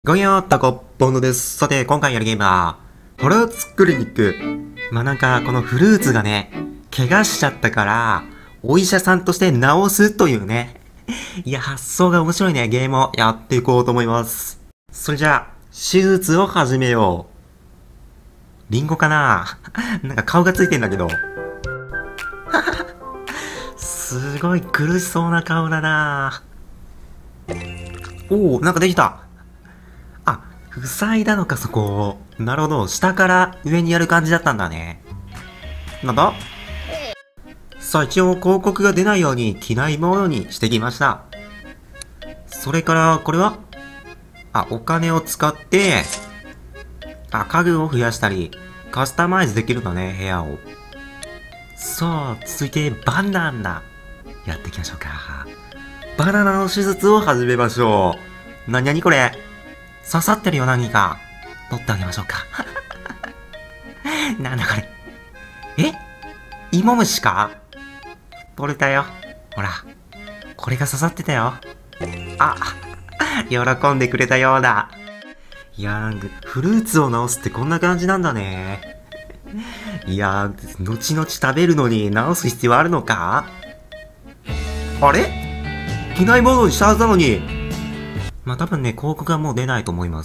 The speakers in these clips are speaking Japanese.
ごよーっとこっぽんのです。さて、今回やるゲームは、フルーツクリニック。このフルーツがね、怪我しちゃったから、お医者さんとして治すというね。いや、発想が面白いね、ゲームをやっていこうと思います。それじゃあ、手術を始めよう。リンゴかななんか顔がついてんだけど。すごい苦しそうな顔だな。おお、なんかできた。塞いだのか、そこ。なるほど。下から上にやる感じだったんだね。なんだ？さあ、一応広告が出ないように着ないものにしてきました。それから、これはお金を使って、家具を増やしたり、カスタマイズできるんだね、部屋を。さあ、続いて、バナナ。やっていきましょうか。バナナの手術を始めましょう。なにこれ？刺さってるよ、何か。取ってあげましょうか。なんだこれ。芋虫か？取れたよ。ほら。これが刺さってたよ。喜んでくれたようだ。いやー、フルーツを治すってこんな感じなんだね。いやー、後々食べるのに治す必要あるのか？あれ？着ないものにしたはずなのに。多分ね、広告はもう出ないと思います。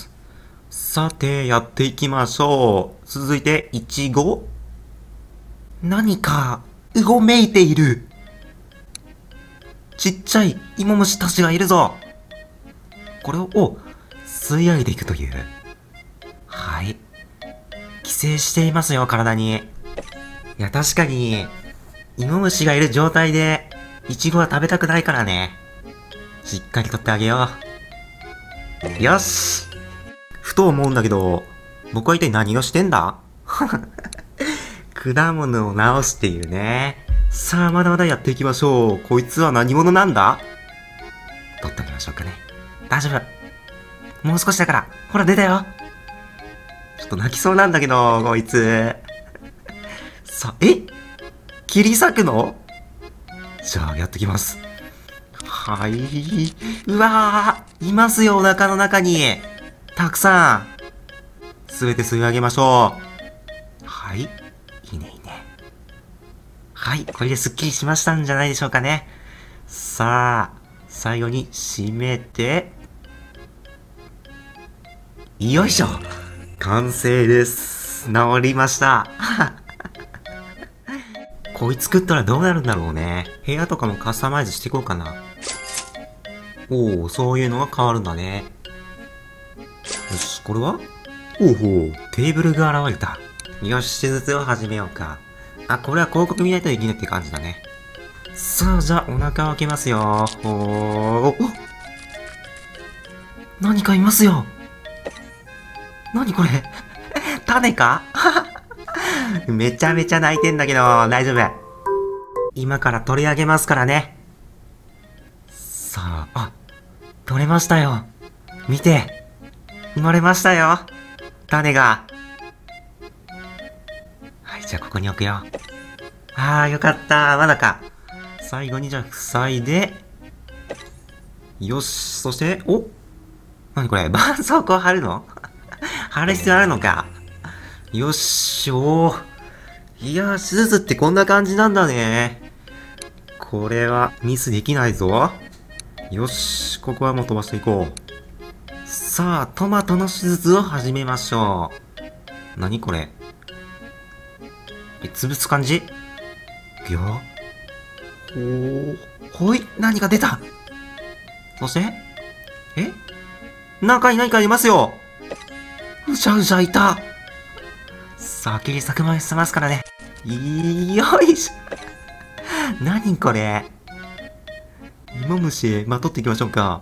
さて、やっていきましょう。続いて、いちご？何か、うごめいている。ちっちゃい芋虫たちがいるぞ。これを、吸い上げていくという。はい。寄生していますよ、体に。いや、確かに、芋虫がいる状態で、いちごは食べたくないからね。しっかり取ってあげよう。よし。ふと思うんだけど、僕は一体何をしてんだ？果物を直すっていうね。さあ、まだまだやっていきましょう。こいつは何者なんだ？取ってあげましょうかね。大丈夫。もう少しだから。ほら、出たよ。ちょっと泣きそうなんだけど、こいつ。さ、切り裂くの？じゃあ、やってきます。はい。うわー、いますよ、お腹の中に。たくさん。すべて吸い上げましょう。はい。いいね。はい。これでスッキリしましたんじゃないでしょうかね。さあ、最後に締めて。よいしょ。完成です。治りました。こいつ食ったらどうなるんだろうね。部屋とかもカスタマイズしていこうかな。おお、そういうのが変わるんだね。よし、これは？テーブルが現れた。よし、手術を始めようか。これは広告見ないとできないって感じだね。さあ、じゃあ、お腹を開けますよ。何かいますよ。何これ？種か？めちゃめちゃ泣いてんだけど、大丈夫。今から取り上げますからね。さあ、取れましたよ。見て。生まれましたよ。種が。はい、じゃあここに置くよ。よかった。まだか。最後にじゃあ塞いで。よし、そして、何これ？絆創膏貼るの？貼る必要あるのか。よし、いやー、手術ってこんな感じなんだね。これはミスできないぞ。よし、ここはもう飛ばしていこう。さあ、トマトの手術を始めましょう。何これ？潰す感じ？いくよ。何か出た。そして中に何かいますよ。うじゃうじゃいた。さあ、切り裂く前に済ますからね。よいしょ。何これ？芋虫、まとっていきましょうか。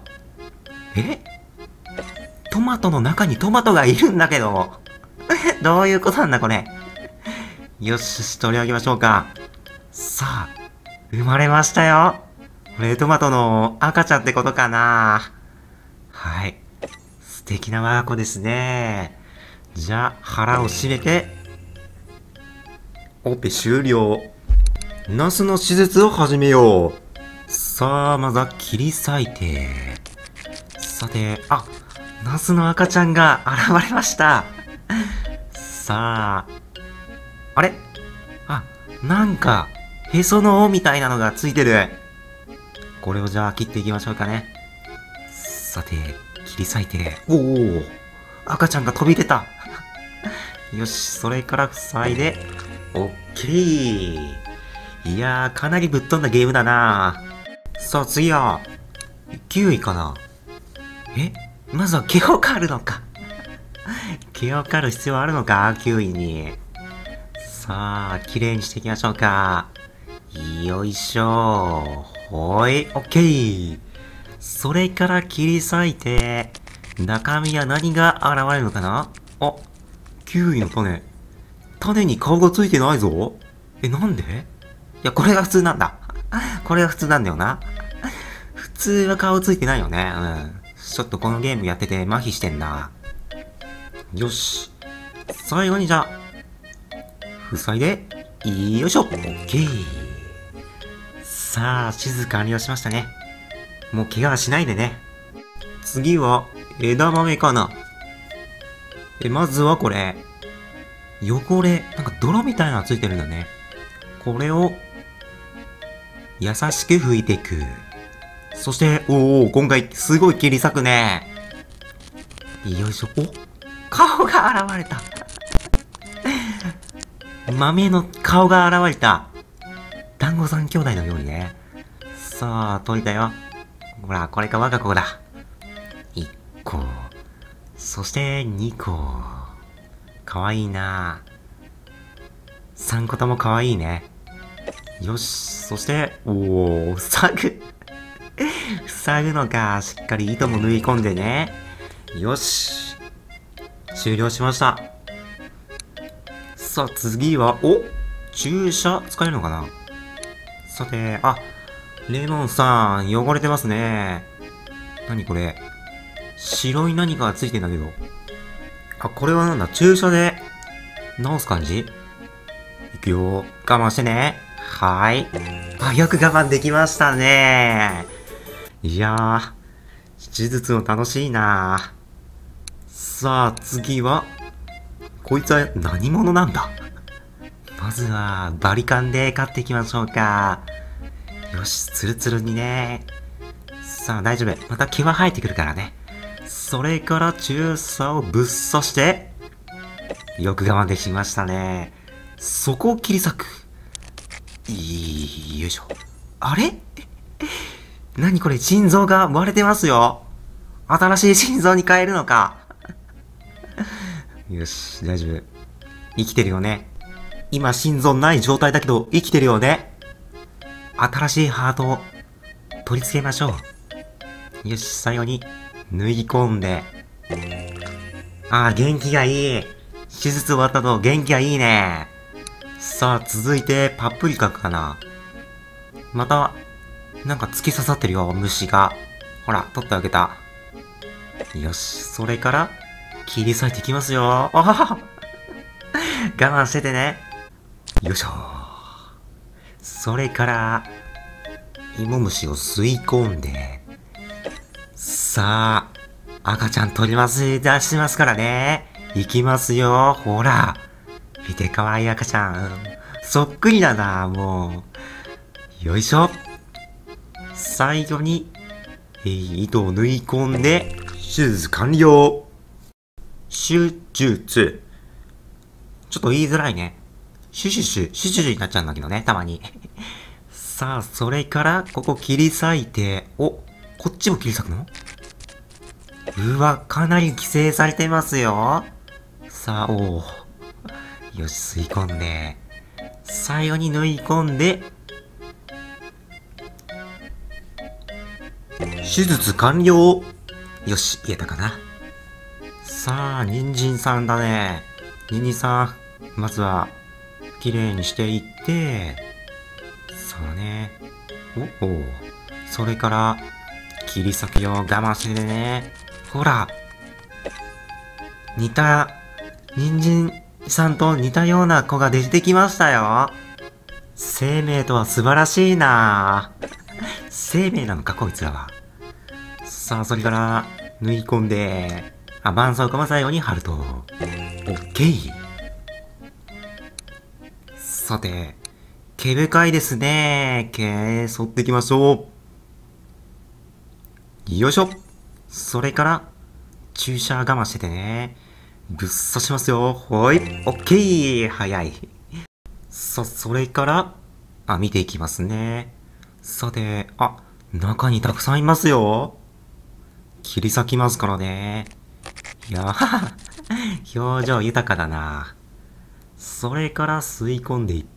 トマトの中にトマトがいるんだけど。どういうことなんだ、これ。よし、取り上げましょうか。さあ、生まれましたよ。これ、トマトの赤ちゃんってことかな。はい。素敵な我が子ですね。じゃあ、腹を閉めて、オペ終了。ナスの手術を始めよう。さあ、まずは切り裂いて。さて、 ナスの赤ちゃんが現れました。さあ、あれ？あ、なんか、へその緒みたいなのがついてる。これをじゃあ切っていきましょうかね。さて、切り裂いて、おお、赤ちゃんが飛び出た。よし、それから塞いで、オッケー。いやー、かなりぶっ飛んだゲームだな。さあ次は、9位かな。まずは毛を刈るのか。毛を刈る必要あるのか ?9 位に。さあ、綺麗にしていきましょうか。よいしょ。ほい、オッケー。それから切り裂いて、中身は何が現れるのかなあ、キウイの種。種に顔がついてないぞ。なんで？いや、これが普通なんだ。これが普通なんだよな。普通は顔ついてないよね。うん。ちょっとこのゲームやってて麻痺してんな。よし。最後にじゃあ、塞いで、よいしょ。オッケー。さあ、地図完了しましたね。もう怪我はしないでね。次は、枝豆かな。まずはこれ。汚れ、なんか泥みたいなのついてるんだね。これを、優しく拭いていく。そして、今回すごい切り裂くね。よいしょ。顔が現れた。豆の顔が現れた。団子三兄弟のようにね。さあ、取れたよ。ほら、これが我が子だ。1個。そして2個。かわいいな。3個ともかわいいね。よし。そして、塞ぐ。塞ぐのか。しっかり糸も縫い込んでね。よし。終了しました。さあ、次は、注射使えるのかな。さて、レモンさん、汚れてますね。何これ。白い何かがついてんだけど。これはなんだ、注射で直す感じ？いくよ。我慢してね。はーい。よく我慢できましたね。いやー、手術も楽しいな。さあ、次は、こいつは何者なんだ？まずは、バリカンで買っていきましょうか。よし、ツルツルにね。さあ、大丈夫。また毛は生えてくるからね。それから注射をぶっ刺して、よく我慢できましたね。そこを切り裂く。よいしょ。あれ？何これ、心臓が割れてますよ。新しい心臓に変えるのか。よし、大丈夫。生きてるよね。今心臓ない状態だけど生きてるよね。新しいハートを取り付けましょう。よし、最後に縫い込んで。元気がいい。手術終わったと元気がいいね。さあ、続いてパプリカかな。また、なんか突き刺さってるよ、虫が。ほら、取ってあげた。よし、それから、切り裂いていきますよ。我慢しててね。よいしょ。それから、芋虫を吸い込んで、さあ、赤ちゃん取ります、出しますからね。いきますよ。ほら。見て、かわいい赤ちゃん。そっくりだな、もう。よいしょ。最後に、糸を縫い込んで、手術完了。手術。ちょっと言いづらいね。シュになっちゃうんだけどね、たまに。さあ、それから、ここ切り裂いて、こっちも切り裂くの？うわ、かなり規制されてますよ。さあ、よし、吸い込んで、最後に縫い込んで、手術完了。よし、言えたかな。さあ、人参さんだね。人参さん、まずは、綺麗にしていって、そうね。それから、切り裂きを我慢してね。ほら。人参さんと似たような子が出てきましたよ。生命とは素晴らしいな。生命なのか、こいつらは。さあ、それから、縫い込んで、 絆創膏も最後に貼ると。オッケー。さて、毛深いですね。毛、剃っていきましょう。よいしょ。それから、注射我慢しててね。ぶっ刺しますよ。ほい。オッケー。早い。それから、見ていきますね。さて、中にたくさんいますよ。切り裂きますからね。いやー、表情豊かだな。それから吸い込んでいって。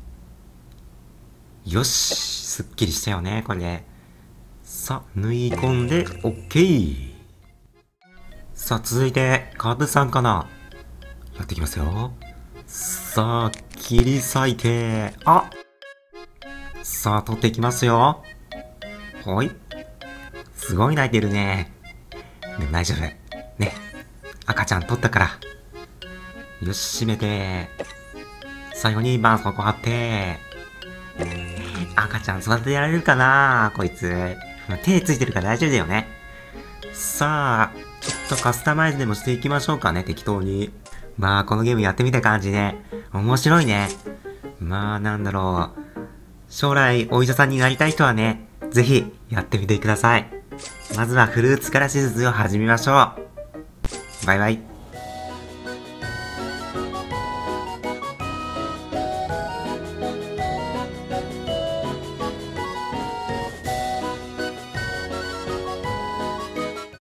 よし、すっきりしたよね、これで。さあ、縫い込んで、オッケー。さあ、続いて、カブさんかな。やっていきますよ。さあ、切り裂いて、さあ、取っていきますよ。ほい。すごい泣いてるね。大丈夫。ね。赤ちゃん取ったから。よし、閉めて。最後に絆創膏貼って。赤ちゃん育ててられるかなこいつ。手ついてるから大丈夫だよね。さあ、ちょっとカスタマイズでもしていきましょうかね、適当に。このゲームやってみた感じね。面白いね。なんだろう。将来お医者さんになりたい人はね、ぜひやってみてください。まずはフルーツから手術を始めましょう。バイバイ。